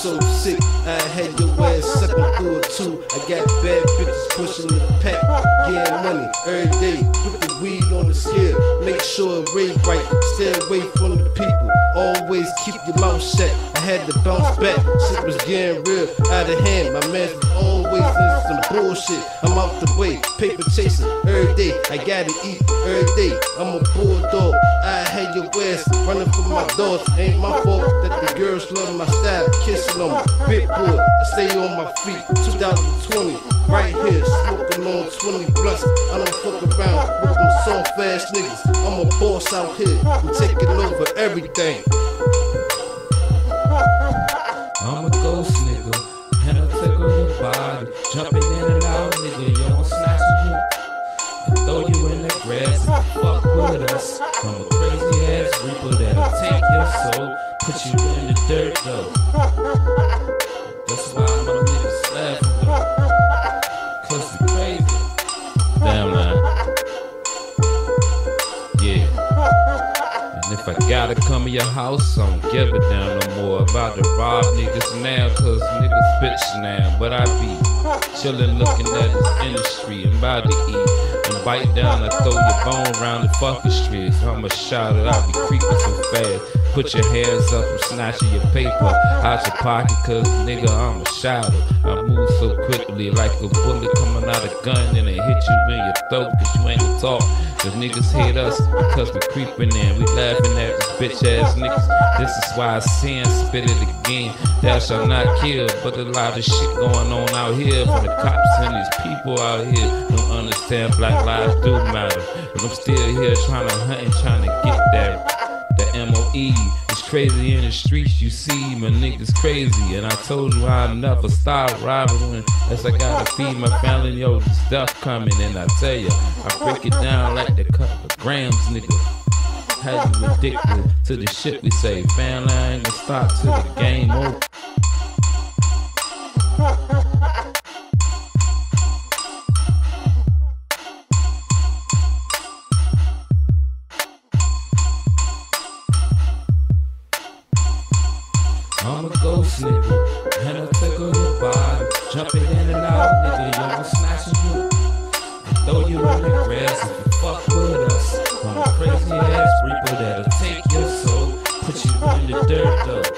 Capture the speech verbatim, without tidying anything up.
so sick, I had your ass sucking through it too. I got bad bitches pushing the pack, getting money every day. Put the weed on the scale, make sure it weigh right. Stay away from the people, always keep your mouth shut. I had to bounce back, shit was getting real out of hand. My man was always in some bullshit. I'm out the way, paper chasing every day. I gotta eat every day. I'm a bulldog. I had your ass running for my doors. Ain't my fault that the girls love my style, kissing on me. Big boy, I stay on my feet. twenty twenty, right here, smoking on twenty blunts. I don't fuck around with them soft ass niggas. I'm a boss out here, I'm taking over everything. I'm a ghost nigga, and I'll tickle your body. Jumping in and out, nigga, you won't snatch you and throw you in the grass if you fuck with us. I'm a crazy ass reaper that'll take your soul, put you in the dirt though. That's why my niggas laughing, cause we crazy. Damn man. Yeah. And if I gotta come to your house, I don't give a damn no more about to rob niggas now, cause niggas bitch now. But I be chillin' looking at this industry, I'm about to eat and bite down and throw your bone around the fucking streets. I'ma shout it, I be creeping so fast. Put your hands up, I'm snatching your paper out your pocket, cause nigga, I'm a shouter. I move so quickly like a bullet coming out a gun, and it hit you in your throat cause you ain't gonna talk. Cause niggas hate us because we creeping in. We laughing at these bitch ass niggas. This is why I sin, spit it again. Thou shalt not kill. But a lot of shit going on out here for the cops and these people out here don't understand black lives do matter. But I'm still here trying to hunt and trying to get that, the M O E. It's crazy in the streets, you see, my niggas crazy. And I told you I'll never stop robbing unless I gotta feed my family. Yo, the stuff coming, and I tell ya, I break it down like the couple of grams, nigga. Had you addicted to the shit we say. Family ain't gonna stop till the game over. I'm a ghost nigga, and I'll tickle your body. Jumping in and out, nigga, you won't snatch you and throw you in the grass if you fuck with us. I'm a crazy ass reaper that'll take your soul, put you in the dirt though.